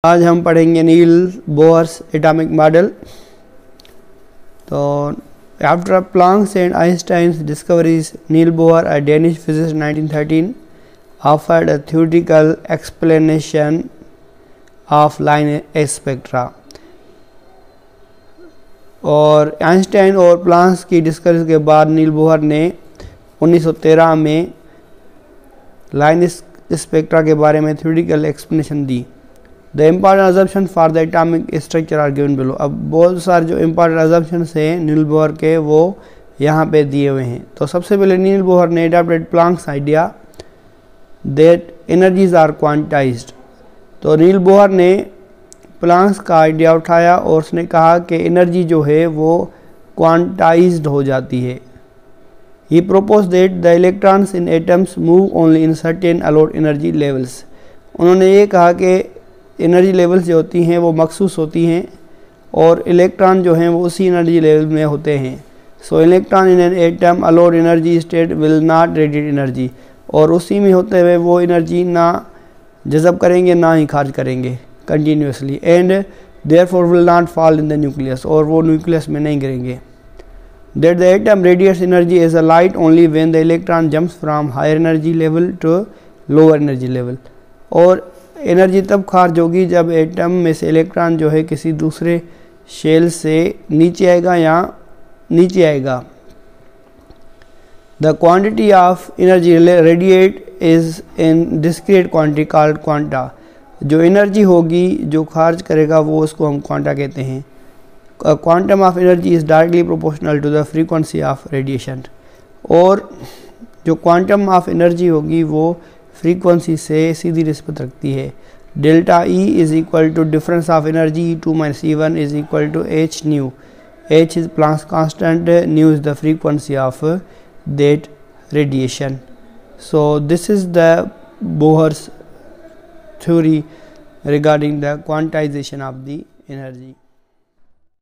आज हम पढ़ेंगे नील बोहर्स एटॉमिक मॉडल। तो after Planck's and Einstein's discoveries, Niels Bohr, a Danish physicist 1913, offered a theoretical explanation of line spectra। और Einstein और Planck's की discovery के बाद नील बोहर ने 1913 में लाइन स्पेक्ट्रा के बारे में थ्योरेटिकल एक्सप्लेनेशन दी। The important assumption for the atomic structure are given below. अब बहुत सारे जो इम्पॉर्टेंट अजम्पशंस हैं नील बोहर के वो यहाँ पे दिए हुए हैं। तो सबसे पहले नील बोहर ने adopted Planck's idea that energies are quantised. तो नील बोहर ने प्लैंक्स का आइडिया उठाया और उसने कहा कि एनर्जी जो है वो क्वांटाइज्ड हो जाती है। He propose that the electrons in atoms move only in certain allowed energy levels. उन्होंने ये कहा कि एनर्जी लेवल्स जो होती हैं वो मखसूस होती हैं और इलेक्ट्रॉन जो हैं वो उसी एनर्जी लेवल में होते हैं। So electron in an atom allowed energy state will not radiate energy. और उसी में होते हुए वो एनर्जी ना जज़ब करेंगे ना ही खारिज करेंगे continuously, and therefore will not fall in the nucleus, और वो न्यूक्लियस में नहीं गिरेंगे। That the atom radiates energy as a light only when the electron jumps from higher energy level to lower energy level. और energy तब खारिज होगी जब एटम में से इलेक्ट्रॉन जो है किसी दूसरे शेल से नीचे आएगा या नीचे आएगा। The quantity of energy radiate is in discrete quantity called quanta. जो एनर्जी होगी जो खारिज करेगा वो उसको हम क्वांटा कहते हैं। Quantum of energy is directly proportional to the frequency of radiation. और जो क्वांटम ऑफ एनर्जी होगी वो फ्रीक्वेंसी से सीधी निस्बत रखती है। Delta E is equal to difference of energy E2 - E1 is equal to h nu. h is Planck's constant, nu is the frequency of that radiation. So this is the Bohr's theory regarding the quantization of the energy.